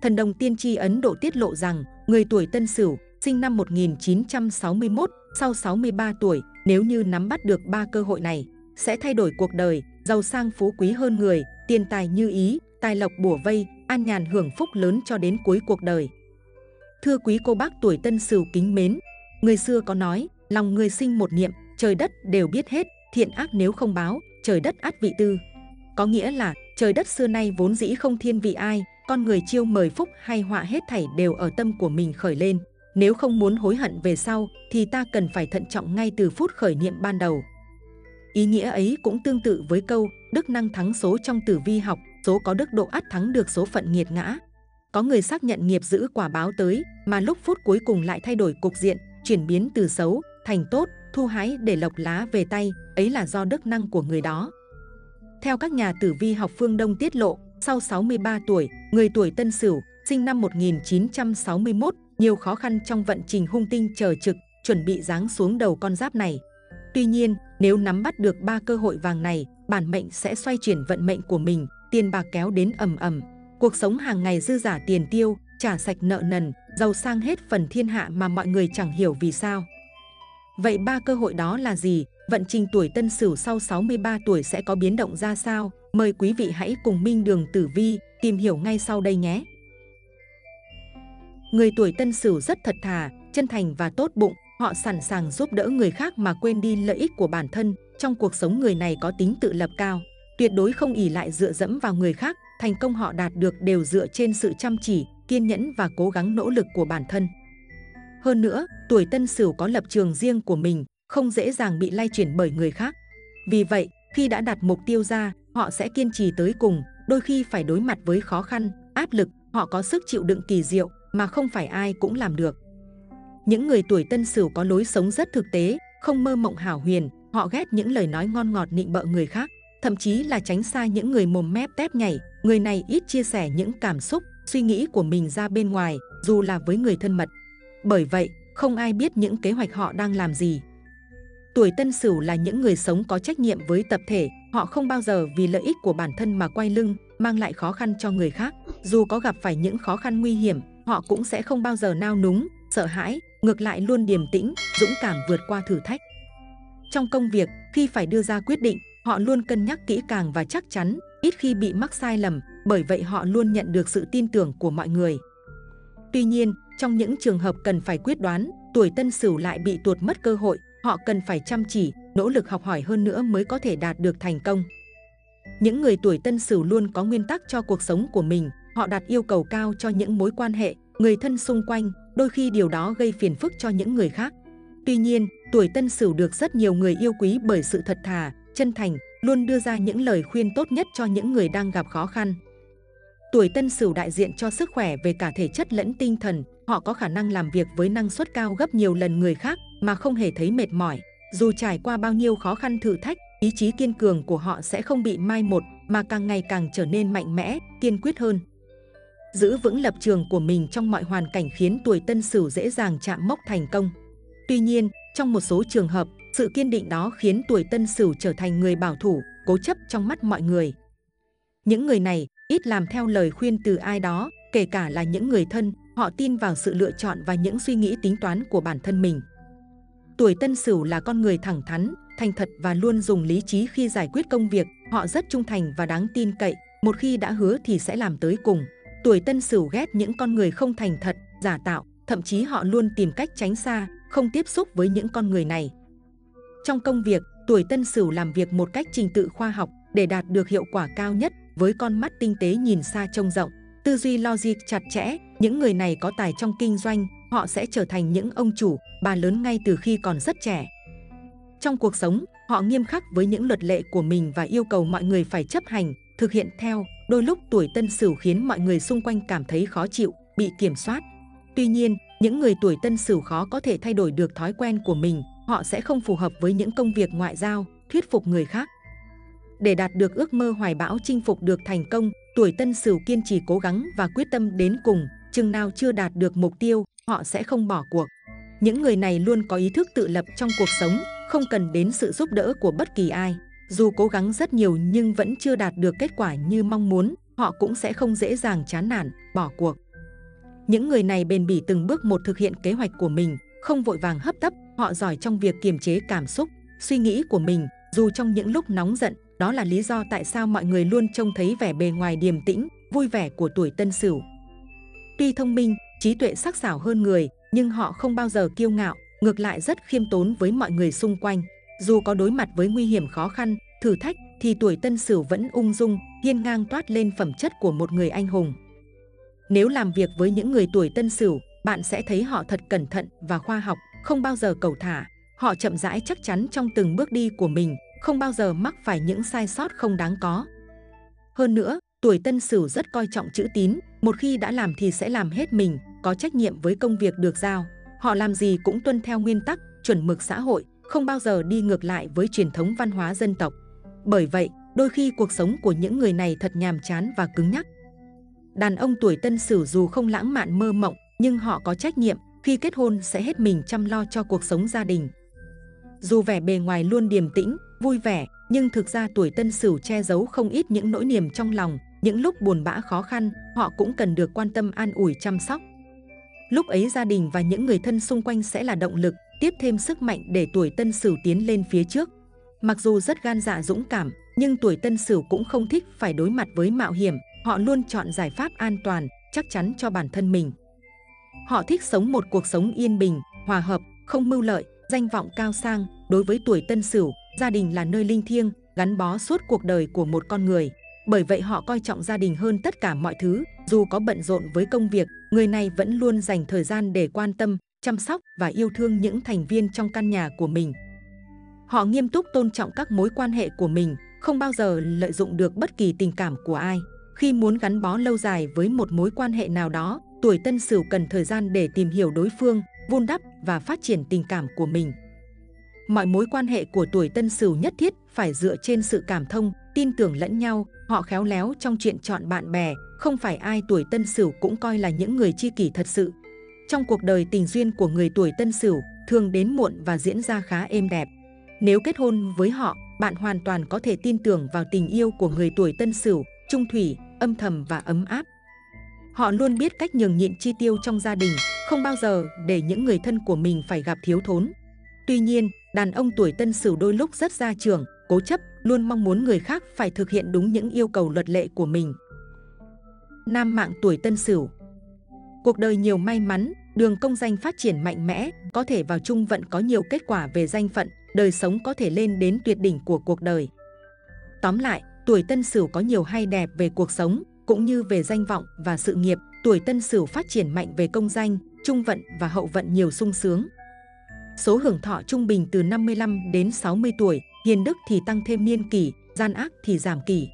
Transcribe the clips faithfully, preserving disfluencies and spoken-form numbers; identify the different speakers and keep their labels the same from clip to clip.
Speaker 1: Thần đồng tiên tri Ấn Độ tiết lộ rằng, người tuổi Tân Sửu, sinh năm một nghìn chín trăm sáu mươi mốt, sau sáu mươi ba tuổi, nếu như nắm bắt được ba cơ hội này, sẽ thay đổi cuộc đời, giàu sang phú quý hơn người, tiền tài như ý, tài lộc bủa vây, an nhàn hưởng phúc lớn cho đến cuối cuộc đời. Thưa quý cô bác tuổi Tân Sửu kính mến, người xưa có nói, lòng người sinh một niệm, trời đất đều biết hết, thiện ác nếu không báo, trời đất ắt vị tư. Có nghĩa là, trời đất xưa nay vốn dĩ không thiên vị ai, con người chiêu mời phúc hay họa hết thảy đều ở tâm của mình khởi lên. Nếu không muốn hối hận về sau, thì ta cần phải thận trọng ngay từ phút khởi niệm ban đầu. Ý nghĩa ấy cũng tương tự với câu, đức năng thắng số trong tử vi học, số có đức độ ắt thắng được số phận nghiệt ngã. Có người xác nhận nghiệp giữ quả báo tới, mà lúc phút cuối cùng lại thay đổi cục diện, chuyển biến từ xấu, thành tốt, thu hái để lộc lá về tay, ấy là do đức năng của người đó. Theo các nhà tử vi học phương Đông tiết lộ, sau sáu mươi ba tuổi, người tuổi Tân Sửu, sinh năm một nghìn chín trăm sáu mươi mốt, nhiều khó khăn trong vận trình hung tinh chờ trực, chuẩn bị giáng xuống đầu con giáp này. Tuy nhiên, nếu nắm bắt được ba cơ hội vàng này, bản mệnh sẽ xoay chuyển vận mệnh của mình, tiền bạc kéo đến ầm ầm, cuộc sống hàng ngày dư giả tiền tiêu, trả sạch nợ nần, giàu sang hết phần thiên hạ mà mọi người chẳng hiểu vì sao. Vậy ba cơ hội đó là gì? Vận trình tuổi Tân Sửu sau sáu mươi ba tuổi sẽ có biến động ra sao? Mời quý vị hãy cùng Minh Đường Tử Vi tìm hiểu ngay sau đây nhé. Người tuổi Tân Sửu rất thật thà, chân thành và tốt bụng, họ sẵn sàng giúp đỡ người khác mà quên đi lợi ích của bản thân. Trong cuộc sống người này có tính tự lập cao, tuyệt đối không ỷ lại dựa dẫm vào người khác, thành công họ đạt được đều dựa trên sự chăm chỉ, kiên nhẫn và cố gắng nỗ lực của bản thân. Hơn nữa, tuổi Tân Sửu có lập trường riêng của mình, không dễ dàng bị lay chuyển bởi người khác. Vì vậy, khi đã đặt mục tiêu ra, họ sẽ kiên trì tới cùng, đôi khi phải đối mặt với khó khăn, áp lực, họ có sức chịu đựng kỳ diệu mà không phải ai cũng làm được. Những người tuổi Tân Sửu có lối sống rất thực tế, không mơ mộng hão huyền, họ ghét những lời nói ngon ngọt nịnh bợ người khác, thậm chí là tránh xa những người mồm mép tép nhảy. Người này ít chia sẻ những cảm xúc, suy nghĩ của mình ra bên ngoài, dù là với người thân mật. Bởi vậy, không ai biết những kế hoạch họ đang làm gì. Tuổi Tân Sửu là những người sống có trách nhiệm với tập thể, họ không bao giờ vì lợi ích của bản thân mà quay lưng, mang lại khó khăn cho người khác. Dù có gặp phải những khó khăn nguy hiểm, họ cũng sẽ không bao giờ nao núng, sợ hãi, ngược lại luôn điềm tĩnh, dũng cảm vượt qua thử thách. Trong công việc, khi phải đưa ra quyết định, họ luôn cân nhắc kỹ càng và chắc chắn, ít khi bị mắc sai lầm, bởi vậy họ luôn nhận được sự tin tưởng của mọi người. Tuy nhiên, trong những trường hợp cần phải quyết đoán, tuổi Tân Sửu lại bị tuột mất cơ hội, họ cần phải chăm chỉ, nỗ lực học hỏi hơn nữa mới có thể đạt được thành công. Những người tuổi Tân Sửu luôn có nguyên tắc cho cuộc sống của mình, họ đặt yêu cầu cao cho những mối quan hệ, người thân xung quanh, đôi khi điều đó gây phiền phức cho những người khác. Tuy nhiên, tuổi Tân Sửu được rất nhiều người yêu quý bởi sự thật thà, chân thành, luôn đưa ra những lời khuyên tốt nhất cho những người đang gặp khó khăn. Tuổi Tân Sửu đại diện cho sức khỏe về cả thể chất lẫn tinh thần, họ có khả năng làm việc với năng suất cao gấp nhiều lần người khác mà không hề thấy mệt mỏi. Dù trải qua bao nhiêu khó khăn thử thách, ý chí kiên cường của họ sẽ không bị mai một mà càng ngày càng trở nên mạnh mẽ, kiên quyết hơn. Giữ vững lập trường của mình trong mọi hoàn cảnh khiến tuổi Tân Sửu dễ dàng chạm mốc thành công. Tuy nhiên, trong một số trường hợp, sự kiên định đó khiến tuổi Tân Sửu trở thành người bảo thủ, cố chấp trong mắt mọi người. Những người này ít làm theo lời khuyên từ ai đó, kể cả là những người thân, họ tin vào sự lựa chọn và những suy nghĩ tính toán của bản thân mình. Tuổi Tân Sửu là con người thẳng thắn, thành thật và luôn dùng lý trí khi giải quyết công việc, họ rất trung thành và đáng tin cậy, một khi đã hứa thì sẽ làm tới cùng. Tuổi Tân Sửu ghét những con người không thành thật, giả tạo, thậm chí họ luôn tìm cách tránh xa, không tiếp xúc với những con người này. Trong công việc, tuổi Tân Sửu làm việc một cách trình tự khoa học để đạt được hiệu quả cao nhất, với con mắt tinh tế nhìn xa trông rộng, tư duy logic chặt chẽ. Những người này có tài trong kinh doanh, họ sẽ trở thành những ông chủ, bà lớn ngay từ khi còn rất trẻ. Trong cuộc sống, họ nghiêm khắc với những luật lệ của mình và yêu cầu mọi người phải chấp hành, thực hiện theo. Đôi lúc tuổi Tân Sửu khiến mọi người xung quanh cảm thấy khó chịu, bị kiểm soát. Tuy nhiên, những người tuổi Tân Sửu khó có thể thay đổi được thói quen của mình, họ sẽ không phù hợp với những công việc ngoại giao, thuyết phục người khác. Để đạt được ước mơ hoài bão chinh phục được thành công, tuổi Tân Sửu kiên trì cố gắng và quyết tâm đến cùng, chừng nào chưa đạt được mục tiêu, họ sẽ không bỏ cuộc. Những người này luôn có ý thức tự lập trong cuộc sống, không cần đến sự giúp đỡ của bất kỳ ai. Dù cố gắng rất nhiều nhưng vẫn chưa đạt được kết quả như mong muốn, họ cũng sẽ không dễ dàng chán nản, bỏ cuộc. Những người này bền bỉ từng bước một thực hiện kế hoạch của mình, không vội vàng hấp tấp, họ giỏi trong việc kiềm chế cảm xúc, suy nghĩ của mình, dù trong những lúc nóng giận. Đó là lý do tại sao mọi người luôn trông thấy vẻ bề ngoài điềm tĩnh, vui vẻ của tuổi Tân Sửu. Tuy thông minh, trí tuệ sắc sảo hơn người, nhưng họ không bao giờ kiêu ngạo, ngược lại rất khiêm tốn với mọi người xung quanh. Dù có đối mặt với nguy hiểm khó khăn, thử thách, thì tuổi Tân Sửu vẫn ung dung, hiên ngang toát lên phẩm chất của một người anh hùng. Nếu làm việc với những người tuổi Tân Sửu, bạn sẽ thấy họ thật cẩn thận và khoa học, không bao giờ cẩu thả. Họ chậm rãi chắc chắn trong từng bước đi của mình, không bao giờ mắc phải những sai sót không đáng có. Hơn nữa, tuổi Tân Sửu rất coi trọng chữ tín, một khi đã làm thì sẽ làm hết mình, có trách nhiệm với công việc được giao. Họ làm gì cũng tuân theo nguyên tắc, chuẩn mực xã hội, không bao giờ đi ngược lại với truyền thống văn hóa dân tộc. Bởi vậy, đôi khi cuộc sống của những người này thật nhàm chán và cứng nhắc. Đàn ông tuổi Tân Sửu dù không lãng mạn mơ mộng, nhưng họ có trách nhiệm, khi kết hôn sẽ hết mình chăm lo cho cuộc sống gia đình. Dù vẻ bề ngoài luôn điềm tĩnh, vui vẻ, nhưng thực ra tuổi Tân Sửu che giấu không ít những nỗi niềm trong lòng. Những lúc buồn bã khó khăn, họ cũng cần được quan tâm an ủi chăm sóc. Lúc ấy gia đình và những người thân xung quanh sẽ là động lực, tiếp thêm sức mạnh để tuổi Tân Sửu tiến lên phía trước. Mặc dù rất gan dạ dũng cảm, nhưng tuổi Tân Sửu cũng không thích phải đối mặt với mạo hiểm. Họ luôn chọn giải pháp an toàn, chắc chắn cho bản thân mình. Họ thích sống một cuộc sống yên bình, hòa hợp, không mưu lợi, danh vọng cao sang. Đối với tuổi Tân Sửu, gia đình là nơi linh thiêng, gắn bó suốt cuộc đời của một con người. Bởi vậy họ coi trọng gia đình hơn tất cả mọi thứ. Dù có bận rộn với công việc, người này vẫn luôn dành thời gian để quan tâm, chăm sóc và yêu thương những thành viên trong căn nhà của mình. Họ nghiêm túc tôn trọng các mối quan hệ của mình, không bao giờ lợi dụng được bất kỳ tình cảm của ai. Khi muốn gắn bó lâu dài với một mối quan hệ nào đó, tuổi Tân Sửu cần thời gian để tìm hiểu đối phương, vun đắp và phát triển tình cảm của mình. Mọi mối quan hệ của tuổi Tân Sửu nhất thiết phải dựa trên sự cảm thông, tin tưởng lẫn nhau. Họ khéo léo trong chuyện chọn bạn bè, không phải ai tuổi Tân Sửu cũng coi là những người tri kỷ thật sự. Trong cuộc đời tình duyên của người tuổi Tân Sửu thường đến muộn và diễn ra khá êm đẹp. Nếu kết hôn với họ, bạn hoàn toàn có thể tin tưởng vào tình yêu của người tuổi Tân Sửu, trung thủy, âm thầm và ấm áp. Họ luôn biết cách nhường nhịn chi tiêu trong gia đình, không bao giờ để những người thân của mình phải gặp thiếu thốn. Tuy nhiên, đàn ông tuổi Tân Sửu đôi lúc rất gia trưởng, cố chấp, luôn mong muốn người khác phải thực hiện đúng những yêu cầu luật lệ của mình. Nam mạng tuổi Tân Sửu. Cuộc đời nhiều may mắn, đường công danh phát triển mạnh mẽ, có thể vào trung vận có nhiều kết quả về danh phận, đời sống có thể lên đến tuyệt đỉnh của cuộc đời. Tóm lại, tuổi Tân Sửu có nhiều hay đẹp về cuộc sống, cũng như về danh vọng và sự nghiệp. Tuổi Tân Sửu phát triển mạnh về công danh, trung vận và hậu vận nhiều sung sướng. Số hưởng thọ trung bình từ năm mươi lăm đến sáu mươi tuổi, hiền đức thì tăng thêm niên kỷ, gian ác thì giảm kỷ.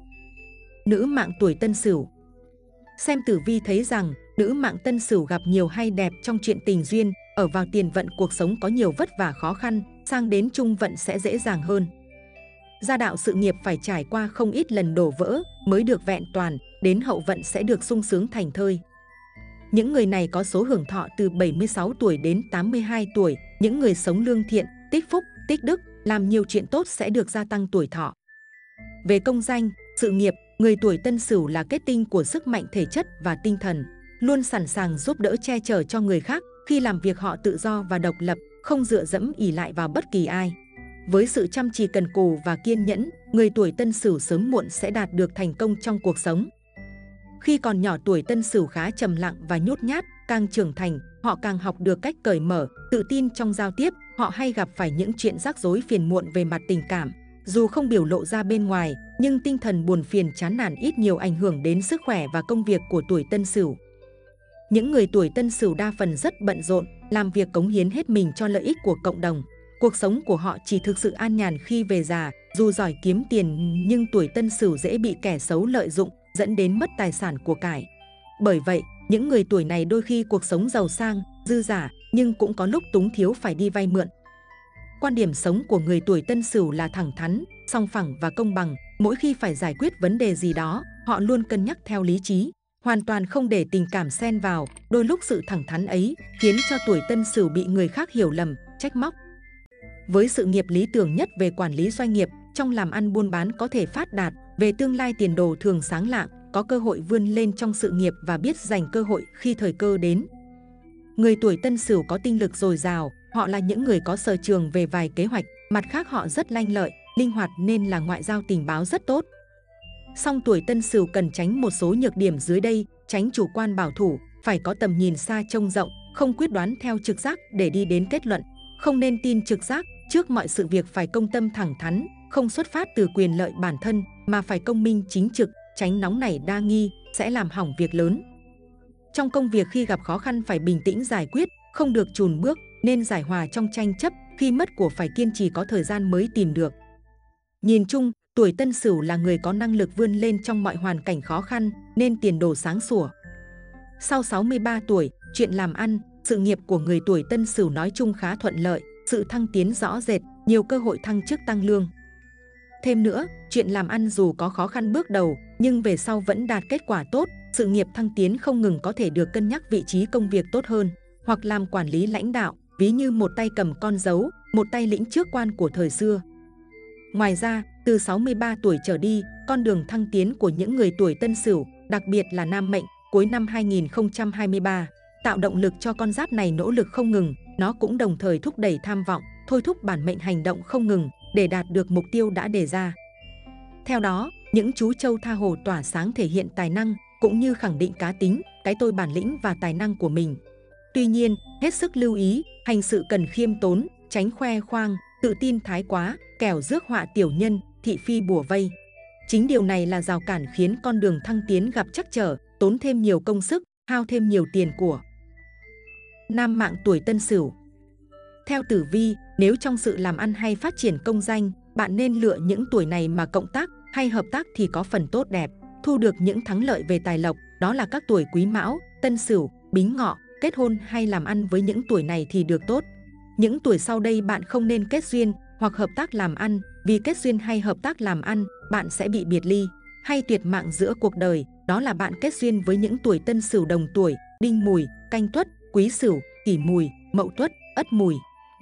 Speaker 1: Nữ mạng tuổi Tân Sửu. Xem tử vi thấy rằng, nữ mạng Tân Sửu gặp nhiều hay đẹp trong chuyện tình duyên, ở vào tiền vận cuộc sống có nhiều vất vả khó khăn, sang đến trung vận sẽ dễ dàng hơn. Gia đạo sự nghiệp phải trải qua không ít lần đổ vỡ mới được vẹn toàn, đến hậu vận sẽ được sung sướng thành thơi. Những người này có số hưởng thọ từ bảy mươi sáu tuổi đến tám mươi hai tuổi, những người sống lương thiện, tích phúc, tích đức, làm nhiều chuyện tốt sẽ được gia tăng tuổi thọ. Về công danh, sự nghiệp, người tuổi Tân Sửu là kết tinh của sức mạnh thể chất và tinh thần, luôn sẵn sàng giúp đỡ che chở cho người khác. Khi làm việc họ tự do và độc lập, không dựa dẫm ỷ lại vào bất kỳ ai. Với sự chăm chỉ cần cù và kiên nhẫn, người tuổi Tân Sửu sớm muộn sẽ đạt được thành công trong cuộc sống. Khi còn nhỏ tuổi Tân Sửu khá trầm lặng và nhút nhát, càng trưởng thành, họ càng học được cách cởi mở, tự tin trong giao tiếp. Họ hay gặp phải những chuyện rắc rối phiền muộn về mặt tình cảm. Dù không biểu lộ ra bên ngoài, nhưng tinh thần buồn phiền chán nản ít nhiều ảnh hưởng đến sức khỏe và công việc của tuổi Tân Sửu. Những người tuổi Tân Sửu đa phần rất bận rộn, làm việc cống hiến hết mình cho lợi ích của cộng đồng. Cuộc sống của họ chỉ thực sự an nhàn khi về già. Dù giỏi kiếm tiền, nhưng tuổi Tân Sửu dễ bị kẻ xấu lợi dụng, dẫn đến mất tài sản của cải. Bởi vậy, những người tuổi này đôi khi cuộc sống giàu sang, dư dả, nhưng cũng có lúc túng thiếu phải đi vay mượn. Quan điểm sống của người tuổi Tân Sửu là thẳng thắn, song phẳng và công bằng. Mỗi khi phải giải quyết vấn đề gì đó, họ luôn cân nhắc theo lý trí, hoàn toàn không để tình cảm xen vào. Đôi lúc sự thẳng thắn ấy khiến cho tuổi Tân Sửu bị người khác hiểu lầm, trách móc. Với sự nghiệp lý tưởng nhất về quản lý doanh nghiệp, trong làm ăn buôn bán có thể phát đạt, về tương lai tiền đồ thường sáng lạng, có cơ hội vươn lên trong sự nghiệp và biết dành cơ hội khi thời cơ đến. Người tuổi Tân Sửu có tinh lực dồi dào, họ là những người có sở trường về vài kế hoạch, mặt khác họ rất lanh lợi, linh hoạt nên là ngoại giao tình báo rất tốt. Song tuổi Tân Sửu cần tránh một số nhược điểm dưới đây, tránh chủ quan bảo thủ, phải có tầm nhìn xa trông rộng, không quyết đoán theo trực giác để đi đến kết luận, không nên tin trực giác, trước mọi sự việc phải công tâm thẳng thắn, không xuất phát từ quyền lợi bản thân mà phải công minh chính trực, tránh nóng nảy đa nghi, sẽ làm hỏng việc lớn. Trong công việc khi gặp khó khăn phải bình tĩnh giải quyết, không được chùn bước, nên giải hòa trong tranh chấp, khi mất của phải kiên trì có thời gian mới tìm được. Nhìn chung, tuổi Tân Sửu là người có năng lực vươn lên trong mọi hoàn cảnh khó khăn, nên tiền đồ sáng sủa. Sau sáu mươi ba tuổi, chuyện làm ăn, sự nghiệp của người tuổi Tân Sửu nói chung khá thuận lợi, sự thăng tiến rõ rệt, nhiều cơ hội thăng chức tăng lương. Thêm nữa, chuyện làm ăn dù có khó khăn bước đầu, nhưng về sau vẫn đạt kết quả tốt, sự nghiệp thăng tiến không ngừng có thể được cân nhắc vị trí công việc tốt hơn, hoặc làm quản lý lãnh đạo, ví như một tay cầm con dấu, một tay lĩnh trước quan của thời xưa. Ngoài ra, từ sáu mươi ba tuổi trở đi, con đường thăng tiến của những người tuổi Tân Sửu, đặc biệt là nam mệnh, cuối năm hai nghìn không trăm hai mươi ba, tạo động lực cho con giáp này nỗ lực không ngừng, nó cũng đồng thời thúc đẩy tham vọng, thôi thúc bản mệnh hành động không ngừng để đạt được mục tiêu đã đề ra. Theo đó, những chú trâu tha hồ tỏa sáng thể hiện tài năng, cũng như khẳng định cá tính, cái tôi bản lĩnh và tài năng của mình. Tuy nhiên, hết sức lưu ý, hành sự cần khiêm tốn, tránh khoe khoang, tự tin thái quá, kẻo rước họa tiểu nhân, thị phi bủa vây. Chính điều này là rào cản khiến con đường thăng tiến gặp trắc trở, tốn thêm nhiều công sức, hao thêm nhiều tiền của. Nam mạng tuổi Tân Sửu. Theo tử vi, nếu trong sự làm ăn hay phát triển công danh, bạn nên lựa những tuổi này mà cộng tác hay hợp tác thì có phần tốt đẹp, thu được những thắng lợi về tài lộc, đó là các tuổi Quý Mão, Tân Sửu, Bính Ngọ, kết hôn hay làm ăn với những tuổi này thì được tốt. Những tuổi sau đây bạn không nên kết duyên hoặc hợp tác làm ăn, vì kết duyên hay hợp tác làm ăn, bạn sẽ bị biệt ly hay tuyệt mạng giữa cuộc đời, đó là bạn kết duyên với những tuổi Tân Sửu đồng tuổi, Đinh Mùi, Canh Tuất, Quý Sửu, Kỷ Mùi, Mậu Tuất, Ất Mùi.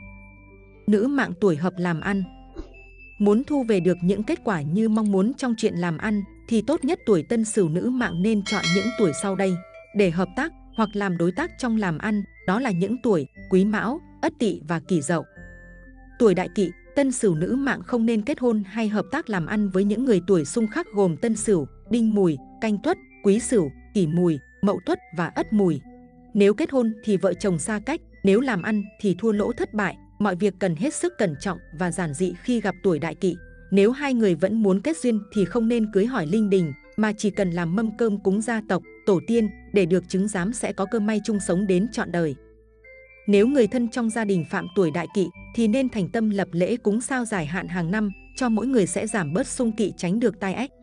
Speaker 1: Nữ mạng tuổi hợp làm ăn. Muốn thu về được những kết quả như mong muốn trong chuyện làm ăn thì tốt nhất tuổi Tân Sửu nữ mạng nên chọn những tuổi sau đây để hợp tác hoặc làm đối tác trong làm ăn, đó là những tuổi Quý Mão, Ất Tỵ và Kỷ Dậu. Tuổi Đại Kỵ, Tân Sửu nữ mạng không nên kết hôn hay hợp tác làm ăn với những người tuổi xung khắc gồm Tân Sửu, Đinh Mùi, Canh Tuất, Quý Sửu, Kỷ Mùi, Mậu Tuất và Ất Mùi. Nếu kết hôn thì vợ chồng xa cách, nếu làm ăn thì thua lỗ thất bại, mọi việc cần hết sức cẩn trọng và giản dị khi gặp tuổi Đại Kỵ. Nếu hai người vẫn muốn kết duyên thì không nên cưới hỏi linh đình, mà chỉ cần làm mâm cơm cúng gia tộc, tổ tiên để được chứng giám sẽ có cơ may chung sống đến trọn đời. Nếu người thân trong gia đình phạm tuổi Đại Kỵ thì nên thành tâm lập lễ cúng sao giải hạn hàng năm, cho mỗi người sẽ giảm bớt xung kỵ, tránh được tai ách.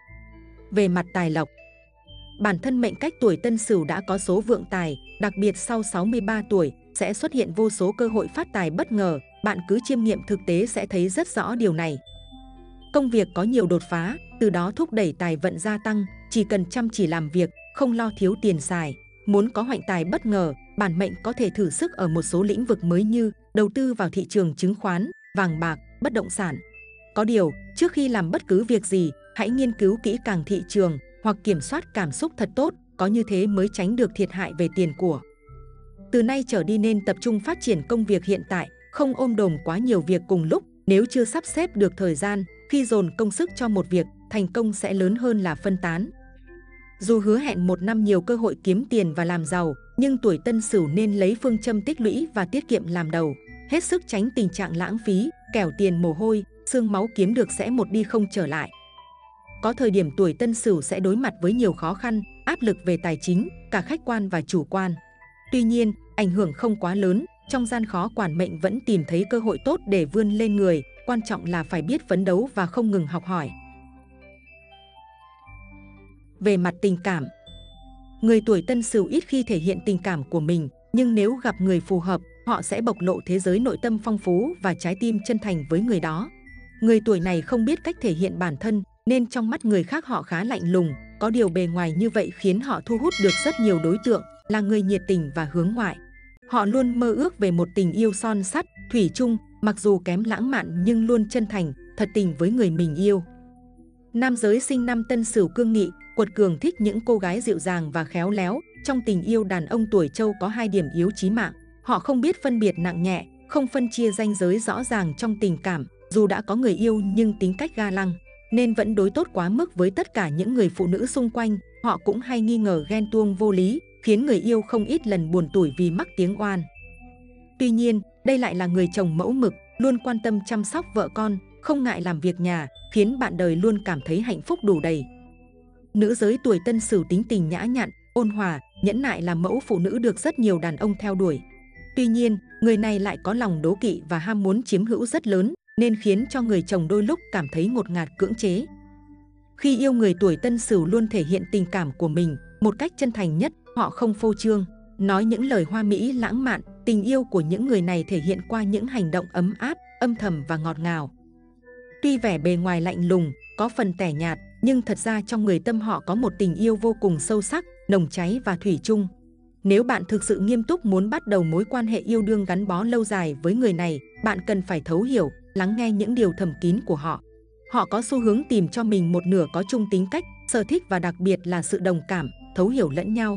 Speaker 1: Về mặt tài lộc, bản thân mệnh cách tuổi Tân Sửu đã có số vượng tài, đặc biệt sau sáu mươi ba tuổi sẽ xuất hiện vô số cơ hội phát tài bất ngờ, bạn cứ chiêm nghiệm thực tế sẽ thấy rất rõ điều này. Công việc có nhiều đột phá, từ đó thúc đẩy tài vận gia tăng, chỉ cần chăm chỉ làm việc, không lo thiếu tiền xài. Muốn có hoạnh tài bất ngờ, bản mệnh có thể thử sức ở một số lĩnh vực mới như đầu tư vào thị trường chứng khoán, vàng bạc, bất động sản. Có điều, trước khi làm bất cứ việc gì, hãy nghiên cứu kỹ càng thị trường hoặc kiểm soát cảm xúc thật tốt, có như thế mới tránh được thiệt hại về tiền của. Từ nay trở đi nên tập trung phát triển công việc hiện tại, không ôm đồm quá nhiều việc cùng lúc. Nếu chưa sắp xếp được thời gian, khi dồn công sức cho một việc, thành công sẽ lớn hơn là phân tán. Dù hứa hẹn một năm nhiều cơ hội kiếm tiền và làm giàu, nhưng tuổi Tân Sửu nên lấy phương châm tích lũy và tiết kiệm làm đầu, hết sức tránh tình trạng lãng phí, kẻo tiền mồ hôi, xương máu kiếm được sẽ một đi không trở lại. Có thời điểm tuổi Tân Sửu sẽ đối mặt với nhiều khó khăn, áp lực về tài chính, cả khách quan và chủ quan. Tuy nhiên, ảnh hưởng không quá lớn, trong gian khó quản mệnh vẫn tìm thấy cơ hội tốt để vươn lên người, quan trọng là phải biết phấn đấu và không ngừng học hỏi. Về mặt tình cảm, người tuổi Tân Sửu ít khi thể hiện tình cảm của mình, nhưng nếu gặp người phù hợp, họ sẽ bộc lộ thế giới nội tâm phong phú và trái tim chân thành với người đó. Người tuổi này không biết cách thể hiện bản thân, nên trong mắt người khác họ khá lạnh lùng, có điều bề ngoài như vậy khiến họ thu hút được rất nhiều đối tượng, là người nhiệt tình và hướng ngoại. Họ luôn mơ ước về một tình yêu son sắt, thủy chung, mặc dù kém lãng mạn nhưng luôn chân thành, thật tình với người mình yêu. Nam giới sinh năm Tân Sửu cương nghị, Quật Cường thích những cô gái dịu dàng và khéo léo. Trong tình yêu, đàn ông tuổi Trâu có hai điểm yếu chí mạng. Họ không biết phân biệt nặng nhẹ, không phân chia ranh giới rõ ràng trong tình cảm. Dù đã có người yêu nhưng tính cách ga lăng, nên vẫn đối tốt quá mức với tất cả những người phụ nữ xung quanh. Họ cũng hay nghi ngờ ghen tuông vô lý, khiến người yêu không ít lần buồn tủi vì mắc tiếng oan. Tuy nhiên, đây lại là người chồng mẫu mực, luôn quan tâm chăm sóc vợ con, không ngại làm việc nhà, khiến bạn đời luôn cảm thấy hạnh phúc đủ đầy. Nữ giới tuổi Tân Sửu tính tình nhã nhặn, ôn hòa, nhẫn nại là mẫu phụ nữ được rất nhiều đàn ông theo đuổi. Tuy nhiên, người này lại có lòng đố kỵ và ham muốn chiếm hữu rất lớn, nên khiến cho người chồng đôi lúc cảm thấy ngột ngạt cưỡng chế. Khi yêu người tuổi Tân Sửu luôn thể hiện tình cảm của mình một cách chân thành nhất, họ không phô trương, nói những lời hoa mỹ lãng mạn. Tình yêu của những người này thể hiện qua những hành động ấm áp, âm thầm và ngọt ngào. Tuy vẻ bề ngoài lạnh lùng, có phần tẻ nhạt, nhưng thật ra trong người tâm họ có một tình yêu vô cùng sâu sắc, nồng cháy và thủy chung. Nếu bạn thực sự nghiêm túc muốn bắt đầu mối quan hệ yêu đương gắn bó lâu dài với người này, bạn cần phải thấu hiểu, lắng nghe những điều thầm kín của họ. Họ có xu hướng tìm cho mình một nửa có chung tính cách, sở thích và đặc biệt là sự đồng cảm, thấu hiểu lẫn nhau.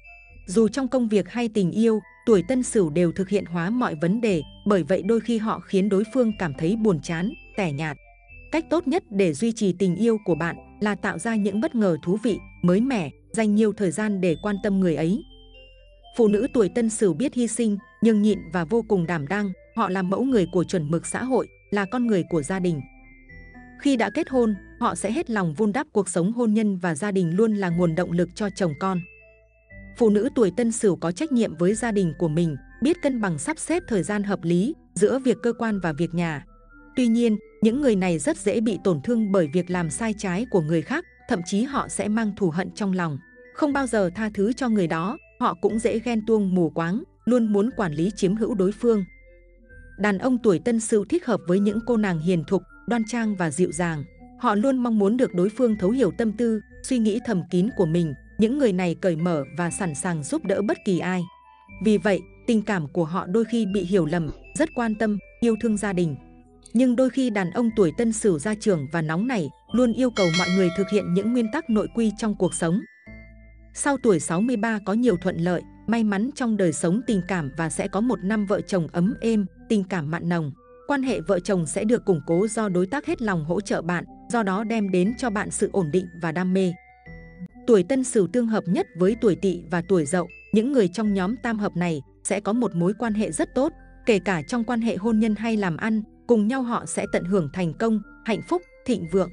Speaker 1: Dù trong công việc hay tình yêu, tuổi Tân Sửu đều thực hiện hóa mọi vấn đề, bởi vậy đôi khi họ khiến đối phương cảm thấy buồn chán, tẻ nhạt. Cách tốt nhất để duy trì tình yêu của bạn là tạo ra những bất ngờ thú vị, mới mẻ, dành nhiều thời gian để quan tâm người ấy. Phụ nữ tuổi Tân Sửu biết hy sinh, nhường nhịn và vô cùng đảm đang. Họ là mẫu người của chuẩn mực xã hội, là con người của gia đình. Khi đã kết hôn, họ sẽ hết lòng vun đắp cuộc sống hôn nhân và gia đình luôn là nguồn động lực cho chồng con. Phụ nữ tuổi Tân Sửu có trách nhiệm với gia đình của mình, biết cân bằng sắp xếp thời gian hợp lý giữa việc cơ quan và việc nhà. Tuy nhiên, những người này rất dễ bị tổn thương bởi việc làm sai trái của người khác, thậm chí họ sẽ mang thù hận trong lòng, không bao giờ tha thứ cho người đó. Họ cũng dễ ghen tuông mù quáng, luôn muốn quản lý chiếm hữu đối phương. Đàn ông tuổi Tân Sửu thích hợp với những cô nàng hiền thục, đoan trang và dịu dàng. Họ luôn mong muốn được đối phương thấu hiểu tâm tư, suy nghĩ thầm kín của mình. Những người này cởi mở và sẵn sàng giúp đỡ bất kỳ ai. Vì vậy, tình cảm của họ đôi khi bị hiểu lầm, rất quan tâm, yêu thương gia đình. Nhưng đôi khi đàn ông tuổi Tân Sửu gia trưởng và nóng nảy, luôn yêu cầu mọi người thực hiện những nguyên tắc nội quy trong cuộc sống. Sau tuổi sáu mươi ba có nhiều thuận lợi, may mắn trong đời sống tình cảm và sẽ có một năm vợ chồng ấm êm, tình cảm mặn nồng. Quan hệ vợ chồng sẽ được củng cố do đối tác hết lòng hỗ trợ bạn, do đó đem đến cho bạn sự ổn định và đam mê. Tuổi Tân Sửu tương hợp nhất với tuổi Tỵ và tuổi Dậu. Những người trong nhóm tam hợp này sẽ có một mối quan hệ rất tốt, kể cả trong quan hệ hôn nhân hay làm ăn, cùng nhau họ sẽ tận hưởng thành công, hạnh phúc, thịnh vượng.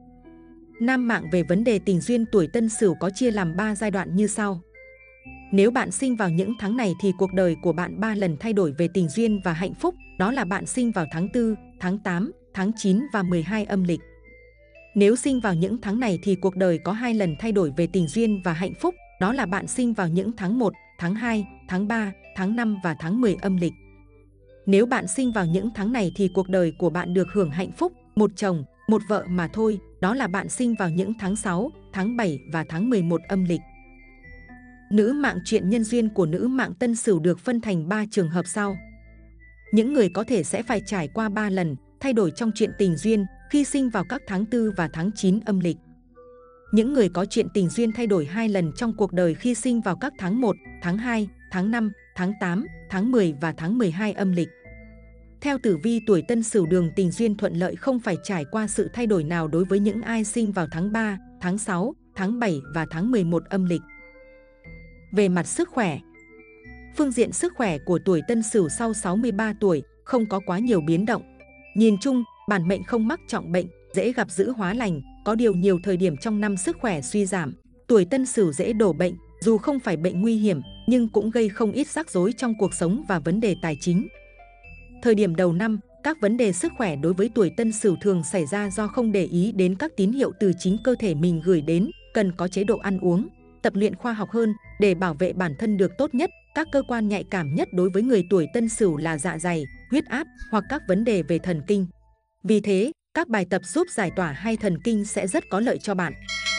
Speaker 1: Nam mạng về vấn đề tình duyên, tuổi Tân Sửu có chia làm ba giai đoạn như sau. Nếu bạn sinh vào những tháng này thì cuộc đời của bạn ba lần thay đổi về tình duyên và hạnh phúc, đó là bạn sinh vào tháng tư, tháng tám, tháng chín và mười hai âm lịch. Nếu sinh vào những tháng này thì cuộc đời có hai lần thay đổi về tình duyên và hạnh phúc, đó là bạn sinh vào những tháng một, tháng hai, tháng ba, tháng năm và tháng mười âm lịch. Nếu bạn sinh vào những tháng này thì cuộc đời của bạn được hưởng hạnh phúc, một chồng, một vợ mà thôi, đó là bạn sinh vào những tháng sáu, tháng bảy và tháng mười một âm lịch. Nữ mạng chuyện nhân duyên của nữ mạng Tân Sửu được phân thành ba trường hợp sau. Những người có thể sẽ phải trải qua ba lần thay đổi trong chuyện tình duyên khi sinh vào các tháng tư và tháng chín âm lịch. Những người có chuyện tình duyên thay đổi hai lần trong cuộc đời khi sinh vào các tháng một, tháng hai, tháng năm, tháng tám, tháng mười và tháng mười hai âm lịch. Theo tử vi, tuổi Tân Sửu đường tình duyên thuận lợi không phải trải qua sự thay đổi nào đối với những ai sinh vào tháng ba, tháng sáu, tháng bảy và tháng mười một âm lịch. Về mặt sức khỏe, phương diện sức khỏe của tuổi Tân Sửu sau sáu mươi ba tuổi không có quá nhiều biến động. Nhìn chung, bản mệnh không mắc trọng bệnh, dễ gặp dữ hóa lành, có điều nhiều thời điểm trong năm sức khỏe suy giảm. Tuổi Tân Sửu dễ đổ bệnh, dù không phải bệnh nguy hiểm, nhưng cũng gây không ít rắc rối trong cuộc sống và vấn đề tài chính. Thời điểm đầu năm, các vấn đề sức khỏe đối với tuổi Tân Sửu thường xảy ra do không để ý đến các tín hiệu từ chính cơ thể mình gửi đến, cần có chế độ ăn uống, tập luyện khoa học hơn để bảo vệ bản thân được tốt nhất. Các cơ quan nhạy cảm nhất đối với người tuổi Tân Sửu là dạ dày, huyết áp hoặc các vấn đề về thần kinh. Vì thế, các bài tập giúp giải tỏa hay thần kinh sẽ rất có lợi cho bạn.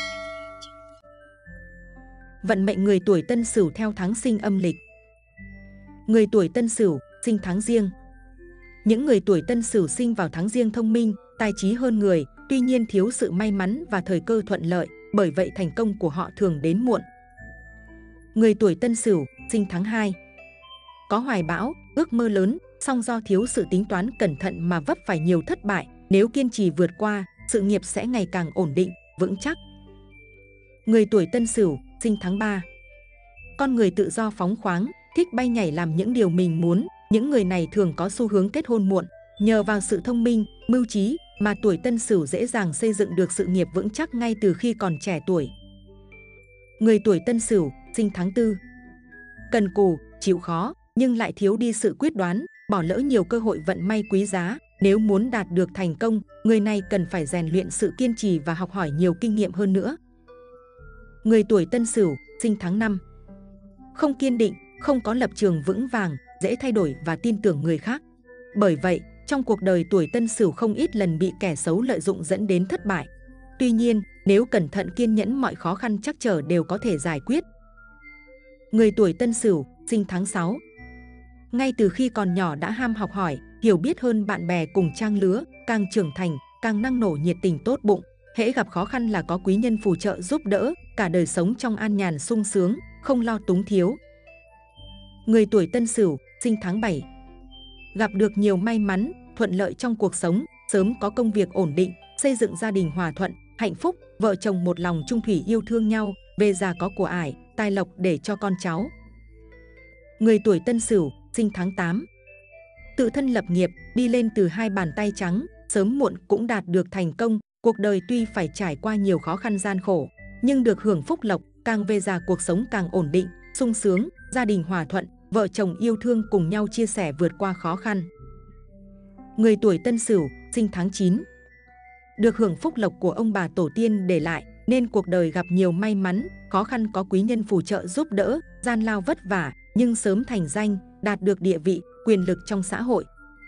Speaker 1: Vận mệnh người tuổi Tân Sửu theo tháng sinh âm lịch. Người tuổi Tân Sửu sinh tháng Giêng. Những người tuổi Tân Sửu sinh vào tháng Giêng thông minh, tài trí hơn người, tuy nhiên thiếu sự may mắn và thời cơ thuận lợi. bởi vậy thành công của họ thường đến muộn. Người tuổi Tân Sửu, sinh tháng hai. Có hoài bão, ước mơ lớn, song do thiếu sự tính toán cẩn thận mà vấp phải nhiều thất bại. Nếu kiên trì vượt qua, sự nghiệp sẽ ngày càng ổn định, vững chắc. Người tuổi Tân Sửu, sinh tháng ba. Con người tự do phóng khoáng, thích bay nhảy làm những điều mình muốn. Những người này thường có xu hướng kết hôn muộn. Nhờ vào sự thông minh, mưu trí mà tuổi Tân Sửu dễ dàng xây dựng được sự nghiệp vững chắc ngay từ khi còn trẻ tuổi. Người tuổi Tân Sửu, sinh tháng tư. Cần cù, chịu khó, nhưng lại thiếu đi sự quyết đoán, bỏ lỡ nhiều cơ hội vận may quý giá. Nếu muốn đạt được thành công, người này cần phải rèn luyện sự kiên trì và học hỏi nhiều kinh nghiệm hơn nữa. Người tuổi Tân Sửu, sinh tháng năm. Không kiên định, không có lập trường vững vàng, dễ thay đổi và tin tưởng người khác. Bởi vậy, trong cuộc đời tuổi Tân Sửu không ít lần bị kẻ xấu lợi dụng dẫn đến thất bại. Tuy nhiên, nếu cẩn thận kiên nhẫn, mọi khó khăn trắc trở đều có thể giải quyết. Người tuổi Tân Sửu, sinh tháng sáu. Ngay từ khi còn nhỏ đã ham học hỏi, hiểu biết hơn bạn bè cùng trang lứa, càng trưởng thành, càng năng nổ, nhiệt tình, tốt bụng. Hễ gặp khó khăn là có quý nhân phù trợ giúp đỡ, cả đời sống trong an nhàn sung sướng, không lo túng thiếu. Người tuổi Tân Sửu, sinh tháng bảy. Gặp được nhiều may mắn, thuận lợi trong cuộc sống, sớm có công việc ổn định, xây dựng gia đình hòa thuận, hạnh phúc, vợ chồng một lòng chung thủy yêu thương nhau, về già có của ải, tài lộc để cho con cháu. Người tuổi Tân Sửu, sinh tháng tám. Tự thân lập nghiệp, đi lên từ hai bàn tay trắng, sớm muộn cũng đạt được thành công. Cuộc đời tuy phải trải qua nhiều khó khăn gian khổ, nhưng được hưởng phúc lộc, càng về già cuộc sống càng ổn định, sung sướng, gia đình hòa thuận, vợ chồng yêu thương cùng nhau chia sẻ vượt qua khó khăn. Người tuổi Tân Sửu, sinh tháng chín. Được hưởng phúc lộc của ông bà tổ tiên để lại, nên cuộc đời gặp nhiều may mắn, khó khăn có quý nhân phù trợ giúp đỡ, gian lao vất vả, nhưng sớm thành danh, đạt được địa vị, quyền lực trong xã hội.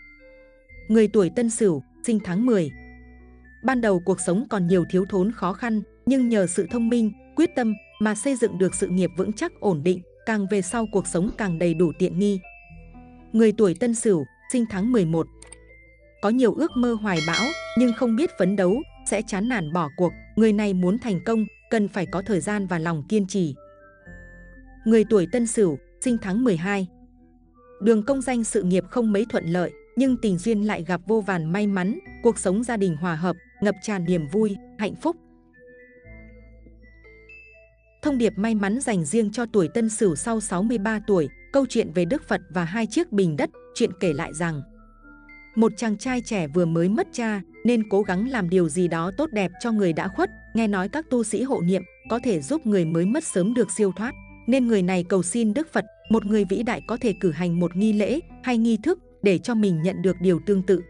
Speaker 1: Người tuổi Tân Sửu, sinh tháng mười. Ban đầu cuộc sống còn nhiều thiếu thốn khó khăn, nhưng nhờ sự thông minh, quyết tâm mà xây dựng được sự nghiệp vững chắc ổn định, càng về sau cuộc sống càng đầy đủ tiện nghi. Người tuổi Tân Sửu, sinh tháng mười một. Có nhiều ước mơ hoài bão, nhưng không biết phấn đấu, sẽ chán nản bỏ cuộc. Người này muốn thành công, cần phải có thời gian và lòng kiên trì. Người tuổi Tân Sửu, sinh tháng mười hai. Đường công danh sự nghiệp không mấy thuận lợi, nhưng tình duyên lại gặp vô vàn may mắn, cuộc sống gia đình hòa hợp, ngập tràn niềm vui, hạnh phúc. Thông điệp may mắn dành riêng cho tuổi Tân Sửu sau sáu mươi ba tuổi, câu chuyện về Đức Phật và hai chiếc bình đất. Chuyện kể lại rằng, một chàng trai trẻ vừa mới mất cha nên cố gắng làm điều gì đó tốt đẹp cho người đã khuất. Nghe nói các tu sĩ hộ niệm có thể giúp người mới mất sớm được siêu thoát, nên người này cầu xin Đức Phật, một người vĩ đại, có thể cử hành một nghi lễ hay nghi thức để cho mình nhận được điều tương tự.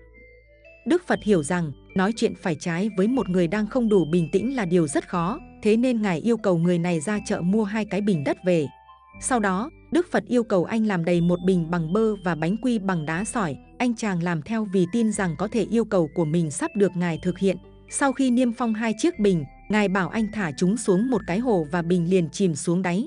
Speaker 1: Đức Phật hiểu rằng nói chuyện phải trái với một người đang không đủ bình tĩnh là điều rất khó, thế nên Ngài yêu cầu người này ra chợ mua hai cái bình đất về. Sau đó, Đức Phật yêu cầu anh làm đầy một bình bằng bơ và bánh quy bằng đá sỏi. Anh chàng làm theo vì tin rằng có thể yêu cầu của mình sắp được Ngài thực hiện. Sau khi niêm phong hai chiếc bình, Ngài bảo anh thả chúng xuống một cái hồ và bình liền chìm xuống đáy.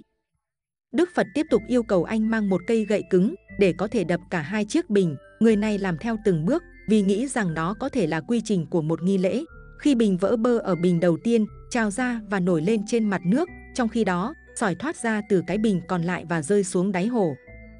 Speaker 1: Đức Phật tiếp tục yêu cầu anh mang một cây gậy cứng để có thể đập cả hai chiếc bình. Người này làm theo từng bước vì nghĩ rằng đó có thể là quy trình của một nghi lễ. Khi bình vỡ bơ ở bình đầu tiên, trào ra và nổi lên trên mặt nước, trong khi đó sỏi thoát ra từ cái bình còn lại và rơi xuống đáy hồ.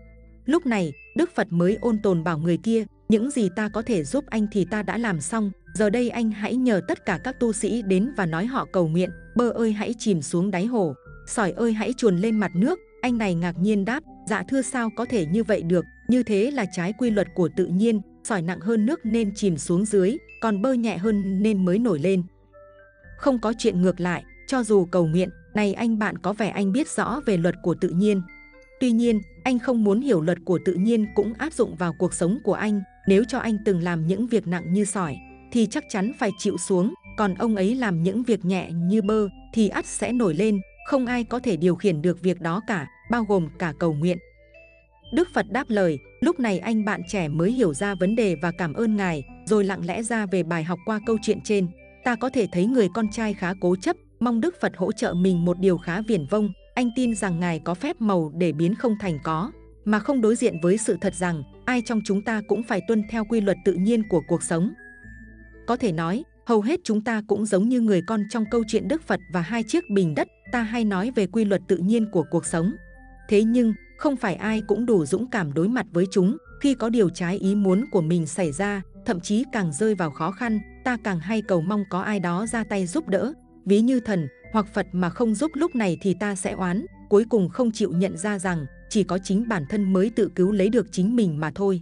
Speaker 1: Lúc này, Đức Phật mới ôn tồn bảo người kia, những gì ta có thể giúp anh thì ta đã làm xong, giờ đây anh hãy nhờ tất cả các tu sĩ đến và nói họ cầu nguyện, bơ ơi hãy chìm xuống đáy hồ, sỏi ơi hãy chuồn lên mặt nước. Anh này ngạc nhiên đáp, dạ thưa sao có thể như vậy được, như thế là trái quy luật của tự nhiên, sỏi nặng hơn nước nên chìm xuống dưới, còn bơ nhẹ hơn nên mới nổi lên. Không có chuyện ngược lại, cho dù cầu nguyện, này anh bạn có vẻ anh biết rõ về luật của tự nhiên. Tuy nhiên, anh không muốn hiểu luật của tự nhiên cũng áp dụng vào cuộc sống của anh. Nếu cho anh từng làm những việc nặng như sỏi, thì chắc chắn phải chịu xuống. Còn ông ấy làm những việc nhẹ như bơ, thì ắt sẽ nổi lên. Không ai có thể điều khiển được việc đó cả, bao gồm cả cầu nguyện. Đức Phật đáp lời, lúc này anh bạn trẻ mới hiểu ra vấn đề và cảm ơn Ngài, rồi lặng lẽ ra về bài học qua câu chuyện trên. Ta có thể thấy người con trai khá cố chấp, mong Đức Phật hỗ trợ mình một điều khá viển vông. Anh tin rằng Ngài có phép màu để biến không thành có, mà không đối diện với sự thật rằng ai trong chúng ta cũng phải tuân theo quy luật tự nhiên của cuộc sống. Có thể nói, Hầu hết chúng ta cũng giống như người con trong câu chuyện Đức Phật và hai chiếc bình đất, ta hay nói về quy luật tự nhiên của cuộc sống. Thế nhưng, không phải ai cũng đủ dũng cảm đối mặt với chúng. Khi có điều trái ý muốn của mình xảy ra, thậm chí càng rơi vào khó khăn, ta càng hay cầu mong có ai đó ra tay giúp đỡ, ví như thần hoặc Phật, mà không giúp lúc này thì ta sẽ oán, cuối cùng không chịu nhận ra rằng chỉ có chính bản thân mới tự cứu lấy được chính mình mà thôi.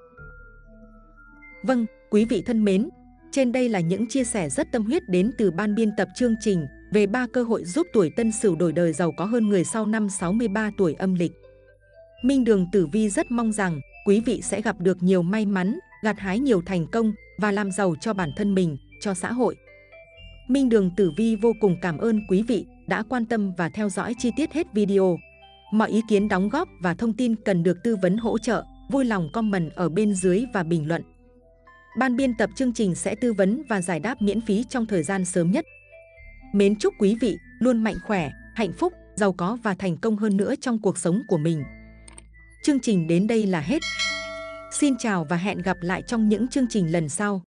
Speaker 1: Vâng, quý vị thân mến, trên đây là những chia sẻ rất tâm huyết đến từ ban biên tập chương trình về ba cơ hội giúp tuổi Tân Sửu đổi đời giàu có hơn người sau năm sáu mươi ba tuổi âm lịch. Minh Đường Tử Vi rất mong rằng quý vị sẽ gặp được nhiều may mắn, gặt hái nhiều thành công và làm giàu cho bản thân mình, cho xã hội. Minh Đường Tử Vi vô cùng cảm ơn quý vị đã quan tâm và theo dõi chi tiết hết video. Mọi ý kiến đóng góp và thông tin cần được tư vấn hỗ trợ, vui lòng comment ở bên dưới và bình luận. Ban biên tập chương trình sẽ tư vấn và giải đáp miễn phí trong thời gian sớm nhất. Mến chúc quý vị luôn mạnh khỏe, hạnh phúc, giàu có và thành công hơn nữa trong cuộc sống của mình. Chương trình đến đây là hết. Xin chào và hẹn gặp lại trong những chương trình lần sau.